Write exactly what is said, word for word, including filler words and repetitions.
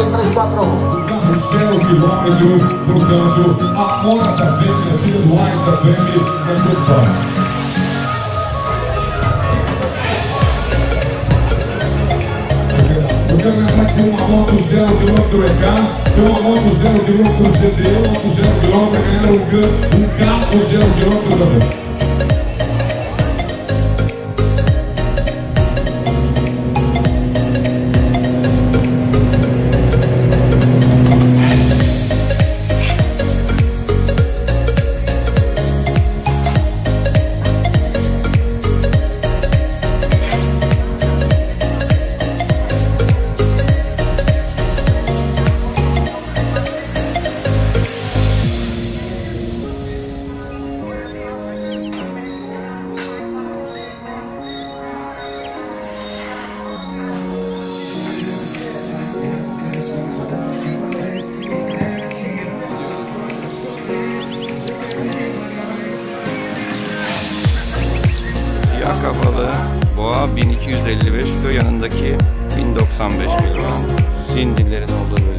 três quatro um. O céu, quilômetro, portanto, a Mona da Beme, a filha do Ais da Beme, é muito. Eu quero lembrar que uma moto zero quilômetro é K, tem uma moto zero quilômetro C D, uma moto zero quilômetro ganhar um, um carro zero quilômetro também. Akbalı Boğa bin iki yüz elli beş kilo, yanındaki bin doksan beş kilo. Sindilerin olduğu